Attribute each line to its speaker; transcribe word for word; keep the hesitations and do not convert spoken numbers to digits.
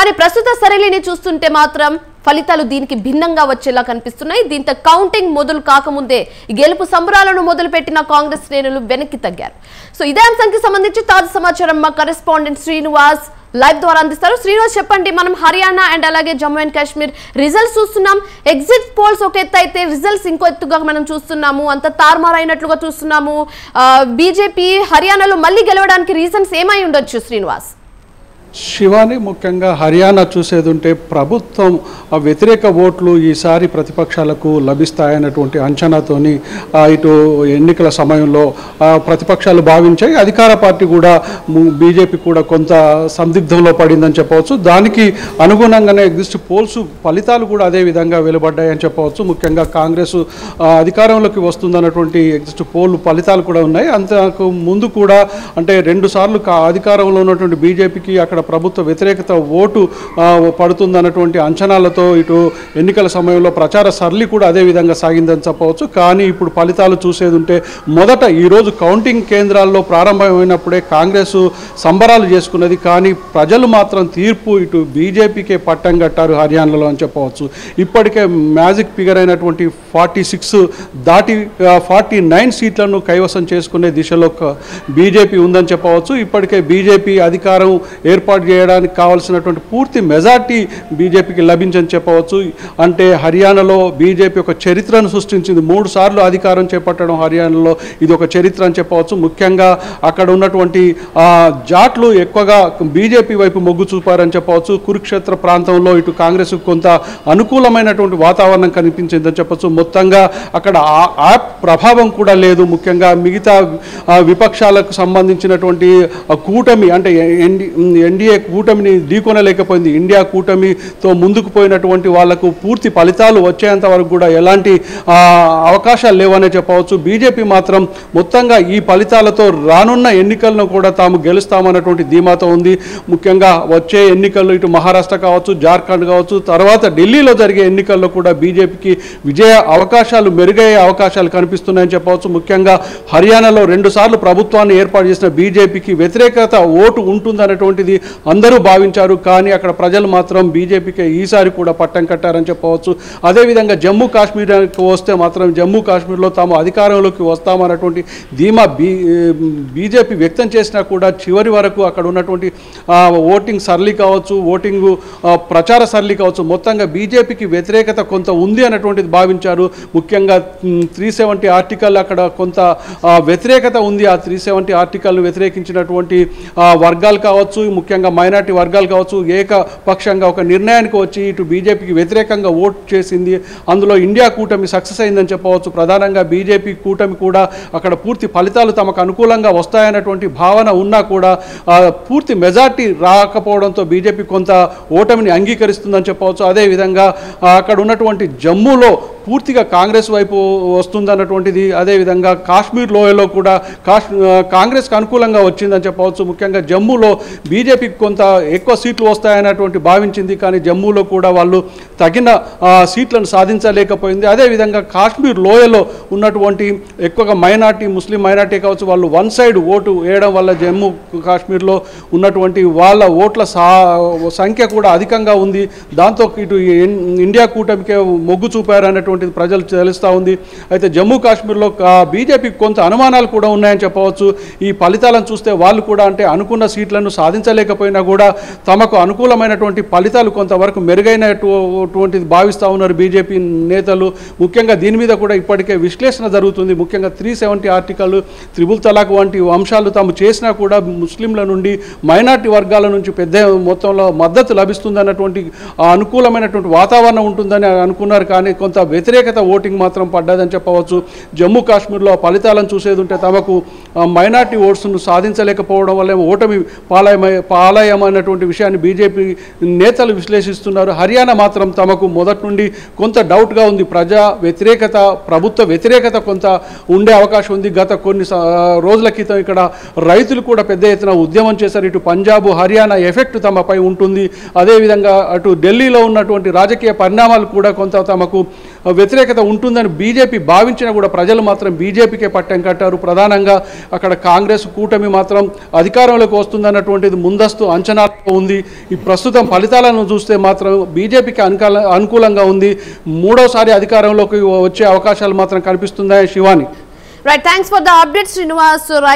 Speaker 1: కానీ ప్రస్తుత సరళిని చూస్తుంటే మాత్రం ఫలితాలు దీనికి భిన్నంగా వచ్చేలా కనిపిస్తున్నాయి. దీంతో కౌంటింగ్ మొదలు కాకముందే గెలుపు సంబరాలను మొదలుపెట్టిన కాంగ్రెస్ శ్రేణులు వెనక్కి తగ్గారు. సో ఇదే అంశానికి సంబంధించి తాజా సమాచారం మా కరెస్పాండెంట్ శ్రీనివాస్ లైవ్ ద్వారా అందిస్తారు. శ్రీనివాస్ చెప్పండి, మనం హర్యానా అండ్ అలాగే జమ్మూ అండ్ కాశ్మీర్ రిజల్ట్స్ చూస్తున్నాం. ఎగ్జిట్ పోల్స్ ఒక ఎత్తు అయితే రిజల్ట్స్ ఇంకో ఎత్తుగా మనం చూస్తున్నాము. అంత తారుమారైనట్లుగా చూస్తున్నాము. బీజేపీ హర్యానాలో మళ్ళీ గెలవడానికి రీజన్స్ ఏమై ఉండొచ్చు శ్రీనివాస్?
Speaker 2: శివాని, ముఖ్యంగా హర్యానా చూసేది ఉంటే ప్రభుత్వం వ్యతిరేక ఓట్లు ఈసారి ప్రతిపక్షాలకు లభిస్తాయన్నటువంటి అంచనాతోని ఇటు ఎన్నికల సమయంలో ప్రతిపక్షాలు భావించాయి. అధికార పార్టీ కూడా బీజేపీ కూడా కొంత సందిగ్ధంలో పడిందని చెప్పవచ్చు. దానికి అనుగుణంగానే ఎగ్జిట్ పోల్స్ ఫలితాలు కూడా అదే విధంగా వెలువడ్డాయని చెప్పవచ్చు. ముఖ్యంగా కాంగ్రెస్ అధికారంలోకి వస్తుందన్నటువంటి ఎగ్జిట్ పోల్ ఫలితాలు కూడా ఉన్నాయి. అంతకు ముందు కూడా అంటే రెండు సార్లు అధికారంలో ఉన్నటువంటి బీజేపీకి అక్కడ ప్రభుత్వ వ్యతిరేకత ఓటు పడుతుందన్నటువంటి అంచనాలతో ఇటు ఎన్నికల సమయంలో ప్రచార సరళి కూడా అదే విధంగా సాగిందని చెప్పవచ్చు. కానీ ఇప్పుడు ఫలితాలు చూసేది ఉంటే మొదట ఈరోజు కౌంటింగ్ కేంద్రాల్లో ప్రారంభమైనప్పుడే కాంగ్రెస్ సంబరాలు చేసుకున్నది. కానీ ప్రజలు మాత్రం తీర్పు ఇటు బీజేపీకే పట్టం కట్టారు హర్యానాలో అని చెప్పవచ్చు. ఇప్పటికే మ్యాజిక్ ఫిగర్ అయినటువంటి ఫార్టీ సిక్స్ దాటి ఫార్టీ నైన్ సీట్లను కైవసం చేసుకునే దిశలో బీజేపీ ఉందని చెప్పవచ్చు. ఇప్పటికే బీజేపీ అధికారం ఏర్పాటు చేయడానికి కావాల్సినటువంటి పూర్తి మెజార్టీ బీజేపీకి లభించని చెప్పవచ్చు. అంటే హర్యానాలో బీజేపీ ఒక చరిత్రను సృష్టించింది. మూడు సార్లు అధికారం చేపట్టడం హర్యానాలో ఇది ఒక చరిత్ర అని చెప్పవచ్చు. ముఖ్యంగా అక్కడ ఉన్నటువంటి జాట్లు ఎక్కువగా బీజేపీ వైపు మొగ్గు చూపారని చెప్పవచ్చు. కురుక్షేత్ర ప్రాంతంలో ఇటు కాంగ్రెస్ కొంత అనుకూలమైనటువంటి వాతావరణం కనిపించిందని చెప్పచ్చు. మొత్తంగా అక్కడ ఆ ప్రభావం కూడా లేదు. ముఖ్యంగా మిగతా విపక్షాలకు సంబంధించినటువంటి కూటమి అంటే ఎన్డీఏ కూటమిని ఢీకొనలేకపోయింది. ఇండియా కూటమితో ముందుకు పోయినటువంటి వాళ్లకు పూర్తి ఫలితాలు వచ్చేంత వరకు కూడా ఎలాంటి అవకాశాలు లేవనే చెప్పవచ్చు. బీజేపీ మాత్రం మొత్తంగా ఈ ఫలితాలతో రానున్న ఎన్నికలను కూడా తాము గెలుస్తామన్నటువంటి ధీమాతో ఉంది. ముఖ్యంగా వచ్చే ఎన్నికల్లో ఇటు మహారాష్ట్ర కావచ్చు, జార్ఖండ్ కావచ్చు, తర్వాత ఢిల్లీలో జరిగే ఎన్నికల్లో కూడా బీజేపీకి విజయ అవకాశాలు మెరుగయ్యే అవకాశాలు కనిపిస్తున్నాయని చెప్పవచ్చు. ముఖ్యంగా హర్యానాలో రెండు సార్లు ప్రభుత్వాన్ని ఏర్పాటు చేసిన బీజేపీకి వ్యతిరేకత ఓటు ఉంటుందన్నటువంటిది అందరూ భావించారు. కానీ అక్కడ ప్రజలు మాత్రం బీజేపీకి ఈసారి కూడా పట్టం కట్టారని చెప్పవచ్చు. అదేవిధంగా జమ్మూ కాశ్మీర్కి వస్తే మాత్రం జమ్మూ కాశ్మీర్లో తాము అధికారంలోకి వస్తామన్నటువంటి ధీమా బీ బీజేపీ వ్యక్తం చేసినా కూడా చివరి వరకు అక్కడ ఉన్నటువంటి ఓటింగ్ సరళి కావచ్చు, ఓటింగ్ ప్రచార సరళి కావచ్చు, మొత్తంగా బీజేపీకి వ్యతిరేకత కొంత ఉంది అన్నటువంటిది భావించారు. ముఖ్యంగా త్రీ సెవెంటీ ఆర్టికల్ అక్కడ కొంత వ్యతిరేకత ఉంది. ఆ త్రీ సెవెంటీ ఆర్టికల్ను వ్యతిరేకించినటువంటి వర్గాలు కావచ్చు, ముఖ్యంగా మైనార్టీ వర్గాలు కావచ్చు, ఏకపక్షంగా ఒక నిర్ణయానికి వచ్చి ఇటు బీజేపీకి వ్యతిరేకంగా ఓటు చేసింది. అందులో ఇండియా కూటమి సక్సెస్ అయిందని చెప్పవచ్చు. ప్రధానంగా బీజేపీ కూటమి కూడా అక్కడ పూర్తి ఫలితాలు తమకు అనుకూలంగా వస్తాయన్నటువంటి భావన ఉన్నా కూడా పూర్తి మెజార్టీ రాకపోవడంతో బీజేపీ కొంత ఓటమిని అంగీకరిస్తుందని చెప్పవచ్చు. అదేవిధంగా అక్కడ ఉన్నటువంటి జమ్మూలో పూర్తిగా కాంగ్రెస్ వైపు వస్తుందన్నటువంటిది, అదేవిధంగా కాశ్మీర్ లోయలో కూడా కాశ్ కాంగ్రెస్కి అనుకూలంగా వచ్చిందని చెప్పవచ్చు. ముఖ్యంగా జమ్మూలో బీజేపీకి కొంత ఎక్కువ సీట్లు వస్తాయన్నటువంటి భావించింది. కానీ జమ్మూలో కూడా వాళ్ళు తగిన సీట్లను సాధించలేకపోయింది. అదేవిధంగా కాశ్మీర్ లోయలో ఉన్నటువంటి ఎక్కువగా మైనార్టీ, ముస్లిం మైనార్టీ కావచ్చు, వాళ్ళు వన్ సైడ్ ఓటు వేయడం వల్ల జమ్మూ కాశ్మీర్లో ఉన్నటువంటి వాళ్ళ ఓట్ల సంఖ్య కూడా అధికంగా ఉంది. దాంతో ఇటు ఇండియా కూటమికే మొగ్గు చూపారన్నటువంటి ప్రజలు తెలుస్తూ ఉంది. అయితే జమ్మూ కాశ్మీర్లో బీజేపీకి కొంత అనుమానాలు కూడా ఉన్నాయని చెప్పవచ్చు. ఈ ఫలితాలను చూస్తే వాళ్ళు కూడా అంటే అనుకున్న సీట్లను సాధించలేకపోయినా కూడా తమకు అనుకూలమైనటువంటి ఫలితాలు కొంతవరకు మెరుగైనటువంటిది భావిస్తూ ఉన్నారు బీజేపీ నేతలు. ముఖ్యంగా దీని మీద కూడా ఇప్పటికే విశ్లేషణ జరుగుతుంది. ముఖ్యంగా త్రీ సెవెంటీ ఆర్టికల్, త్రిబుల్ తలాక్ వంటి అంశాలు తాము చేసినా కూడా ముస్లింల నుండి, మైనార్టీ వర్గాల నుంచి పెద్ద మొత్తంలో మద్దతు లభిస్తుందన్నటువంటి అనుకూలమైనటువంటి వాతావరణం ఉంటుందని అనుకున్నారు. కానీ కొంత వ్యతిరేకత ఓటింగ్ మాత్రం పడ్డదని చెప్పవచ్చు. జమ్మూ కాశ్మీర్లో ఫలితాలను చూసేది ఉంటే తమకు మైనార్టీ ఓట్స్ను సాధించలేకపోవడం వల్ల ఓటమి పాలయమై పాలయమైనటువంటి విషయాన్ని బీజేపీ నేతలు విశ్లేషిస్తున్నారు. హర్యానా మాత్రం తమకు మొదటి నుండి కొంత డౌట్గా ఉంది. ప్రజా వ్యతిరేకత, ప్రభుత్వ వ్యతిరేకత కొంత ఉండే అవకాశం ఉంది. గత కొన్ని రోజుల క్రితం ఇక్కడ రైతులు కూడా పెద్ద ఎత్తున ఉద్యమం చేశారు. ఇటు పంజాబ్, హర్యానా ఎఫెక్ట్ తమపై ఉంటుంది. అదేవిధంగా అటు ఢిల్లీలో ఉన్నటువంటి రాజకీయ పరిణామాలు కూడా కొంత తమకు వ్యతిరేకత ఉంటుందని బీజేపీ భావించినా కూడా ప్రజలు మాత్రం బీజేపీకే పట్టం కట్టారు. ప్రధానంగా అక్కడ కాంగ్రెస్ కూటమి మాత్రం అధికారంలోకి వస్తుందన్నటువంటిది ముందస్తు అంచనాలో ఉంది. ఈ ప్రస్తుతం ఫలితాలను చూస్తే మాత్రం బీజేపీకి అనుకూల అనుకూలంగా ఉంది. మూడోసారి అధికారంలోకి వచ్చే అవకాశాలు మాత్రం కనిపిస్తున్నాయి. Shivani,
Speaker 1: right, thanks for the update Srinivas.